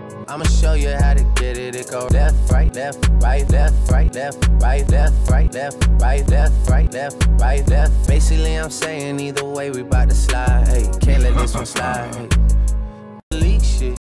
I'ma show you how to get it. It go left, right, left, right, left, right, left, right, left, right, left, right, left, right, left, right, left. Basically, I'm saying either way, we bout to slide. Hey, can't let this one slide. Hey.